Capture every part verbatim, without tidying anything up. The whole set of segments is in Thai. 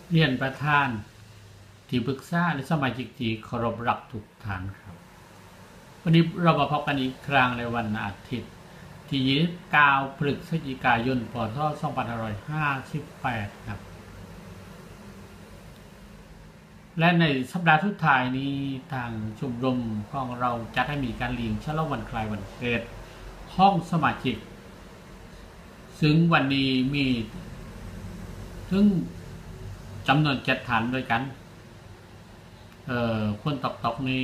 เรียนประธานที่ปรึกษาและสมาชิกที่เคารพรักทุกท่านครับวันนี้เรามาพบกันอีกครั้งในวันอาทิตย์ที่ยี่สิบเก้าพฤศจิกายนพศสองพันห้าร้อยห้าสิบแปดครับและในสัปดาห์สุดท้ายนี้ทางชมรมของเราจัดให้มีการเลี้ยงฉลองวันคล้ายวันเกิดห้องสมาชิกซึ่งวันนี้มีถึงจำนวนเจ็ดฐานด้วยกันเอ่อคนตอกตอกนี่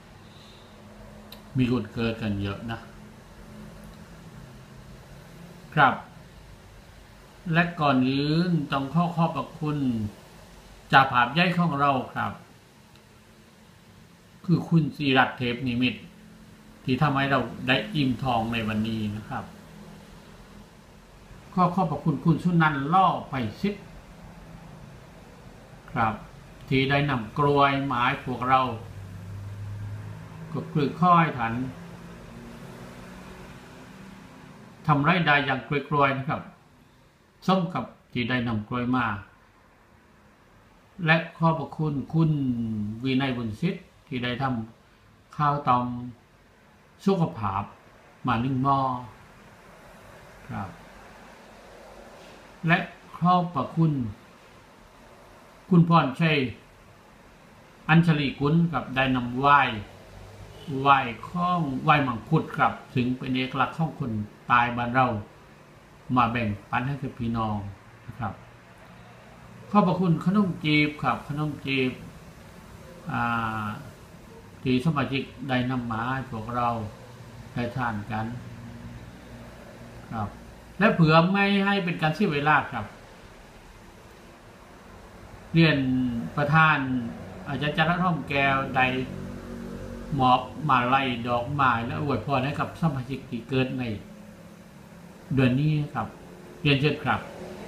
มีคนเกิดกันเยอะนะครับและก่อนอื่นต้องขอขอบพระคุณจ่าภาพใหญ่ของเราครับคือคุณศิรัตน์เทพนิมิตรที่ทำให้เราได้อิ่มทองในวันนี้นะครับขอขอบพระคุณคุณสุนันท์ล่อไปซิบครับที่ได้นำกลวยไม้พวกเราก็คือค่อยถันทำไรได้อย่างกลวยๆนะครับส้มกับที่ได้นำกลวยมาและขอบพระคุณคุณวินัยบุญศิษย์ที่ได้ทำข้าวตอมสุขภาพมาหนึ่งหม้อครับและขอบพระคุณคุณพรชัยอัญชลีกุลกับได้นำไหว้ไหว้ข้องไหว้มังคุดครับถึงเป็นเอกลักษณ์ของคนตายบ้านเรามาแบ่งปันให้กับพี่น้องนะครับขอบพระคุณขนมจีบครับขนมจีบที่สมาชิกได้นำมาให้พวกเราได้ทานกันครับและเผื่อไม่ให้เป็นการเสียเวลาครับเรียนประธานอาจารย์จันทร์ท่อมแก้วได้มอบมาลัยดอกไม้และอวยพรให้กับสมาชิกที่เกิดในเดือนนี้ครับเรียนเชิญครับ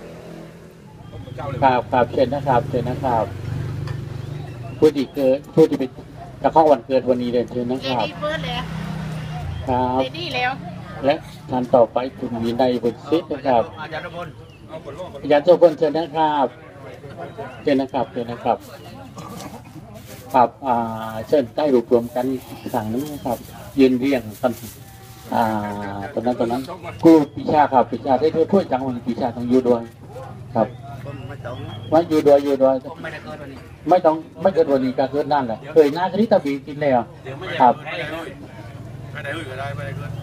ครับครับเชิญนะครับเชิญนะครับผู้ที่เกิดผู้ที่เป็นกระข้อวันเกิดวันนี้เรียนเชิญนะครับครับและท่านต่อไปคุณวินัยบุญศิษย์นะครับอาจารย์พลอาจารย์โชพลเชิญนะครับเชิญนะครับเชิญนะครับครับอ่าเชิญได้รวบรวมกันสั่งนี้นะครับยืนเรียงกันอ่าตอนนั้นตอนนั้นครูปิชาครับปิชาได้ด้วยถ้วยจังหวัดปิชาต้องอยู่ด้วยครับว่าอยู่ด้วยอยู่ด้วยไม่ต้องไม่เกิดวันนี้ก็เกิดนั่นแหละเคยหน้าคดีตะบีกินแล้วครับไม่ได้ก็ได้ไม่ได้ก็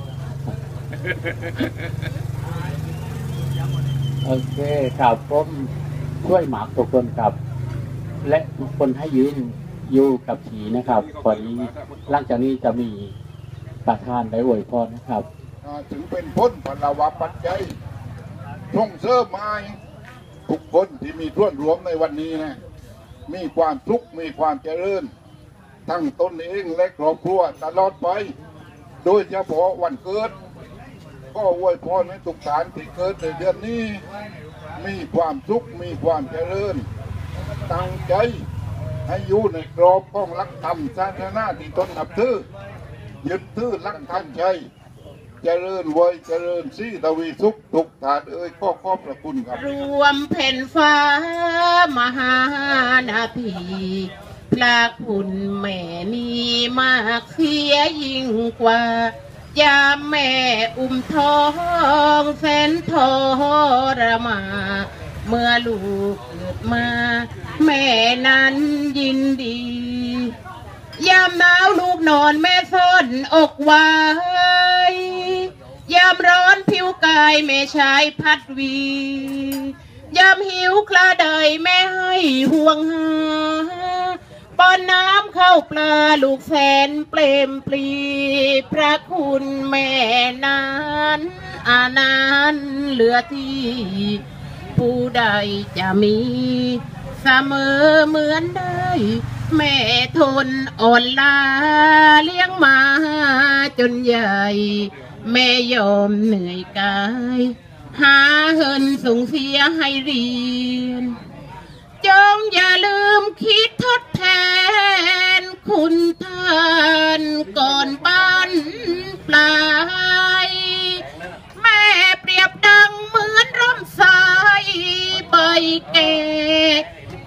โอเคครับผมช่วยหมากทุกคนครับและทุกคนให้ยืนอยู่กับผีนะครับก่อนนี้หลังจากนี้จะมีประธานได้อวยพรนะครับถึงเป็นพ้นพลวะปัจจัยส่งเสริมไม้ทุกคนที่มีส่วนรวมในวันนี้นะมีความทุกข์มีความเจริญทั้งตนเองและครอบครัวตลอดไปโดยเฉพาะวันเกิดก็อวยพรให้ทุกท่านที่เกิดในเดือนนี้มีความสุขมีความเจริญตั้งใจให้อยู่ในกรอบของหลักธรรมศาสนาที่ตนนับถือยึดถือหลักธรรมใจเจริญไว้เจริญสีทวีสุขทุกฐานเอ่ยก็ขอบพระคุณครับรวมแผ่นฟ้ามหานาทีพระคุณแม่มีมากเสียยิ่งกว่ายามแม่อุ้มท้องแสนทรมานเมื่อลูกเกิดมาแม่นั้นยินดียามหนาวลูกนอนแม่ซ่อนอกไว้ยามร้อนผิวกายแม่ชายพัดวียามหิวคลาใดแม่ให้ห่วงหาป้อนน้ำเข้าปลาลูกแสนเปลมปลีพระคุณแม่นั้นอานันต์เหลือที่ผู้ใดจะมีเสมอเหมือนได้แม่ทนอ่อนลาเลี้ยงมาจนใหญ่แม่ยอมเหนื่อยกายหาเงินส่งเสียให้เรียนจงอย่าลืมคิดทดแทนคุณท่านก่อนบ้านปลายแม่เปรียบดังเหมือนร่มสายใบแก่แผ่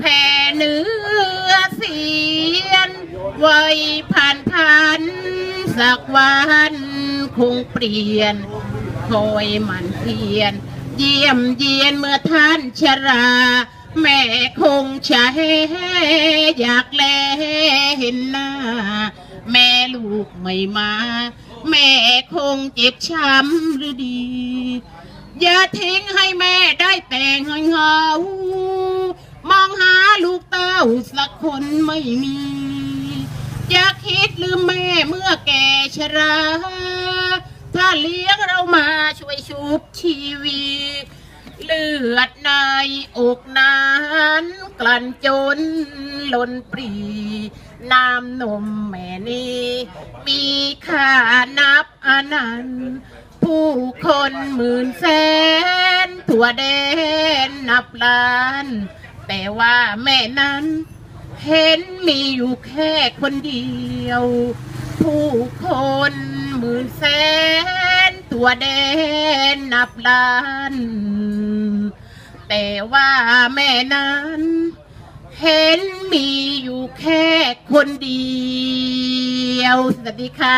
เนื้อเสียนไว้ผ่านพันสักวันคงเปลี่ยนคอยมันเพียนเยี่ยมเยียนเมื่อท่านชราแม่คงจะอยากแลเห็นหน้าแม่ลูกไม่มาแม่คงเจ็บช้ำหรือดีอย่าทิ้งให้แม่ได้แต่งเหงามองหาลูกเต้าสักคนไม่มีอย่าคิดลืมแม่เมื่อแก่ชราถ้าเลี้ยงเรามาช่วยชุบชีวิตเลือดในอกนั้นกลั่นจนล้นปรีน้ำนมแม่นี้มีค่านับอนันต์ผู้คนหมื่นแสนทั่วแดนนับล้านแต่ว่าแม่นั้นเห็นมีอยู่แค่คนเดียวผู้คนหมื่นแสนทั่วแดนนับล้านแต่ว่าแม่นั้นเห็นมีอยู่แค่คนเดียวสวัสดีค่ะ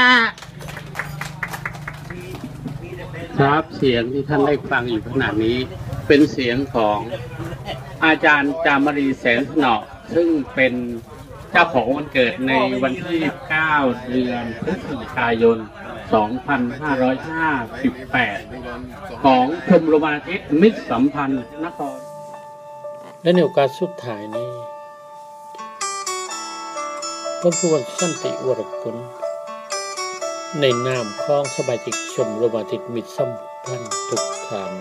ครับเสียงที่ท่านได้ฟังอยู่ขณะนี้เป็นเสียงของอาจารย์จามรีแสนสนอซึ่งเป็นเจ้าของวันเกิดในวันที่เก้าเดือนพฤศจิกายนสองพันห้าร้อยห้าสิบแปดของชมรมอาทิตย์มิตรสัมพันธ์นครและในโอกาสสุดท้ายนี้พระผู้วันสันติวรกุลในนามของสมาชิกชมรมอาทิตย์มิตรสัมพันธ์ทุกท่าน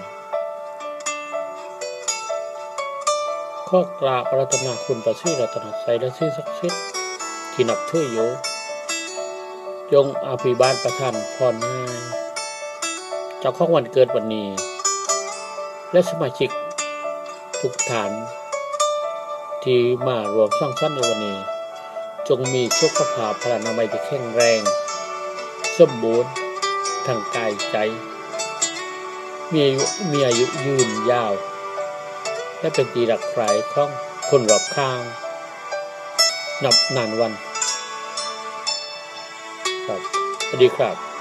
ขอกราบอาราธนาคุณพระศรีรัตนตรัยและสิ่งศักดิ์สิทธิ์ที่นับถืออยู่จงอภิบาลประทานพรให้เจ้าของวันเกิดวันนี้และสมาชิกทุกท่านที่มารวมสร้างสรรค์ในวันนี้จงมีสุขภาพพลานามัยที่แข็งแรงสมบูรณ์ทางกายใจมีอายุมีอายุยืนยาวและเป็นที่รักใคร่ของคนรอบข้างนับนานวันครับสวัสดีครับ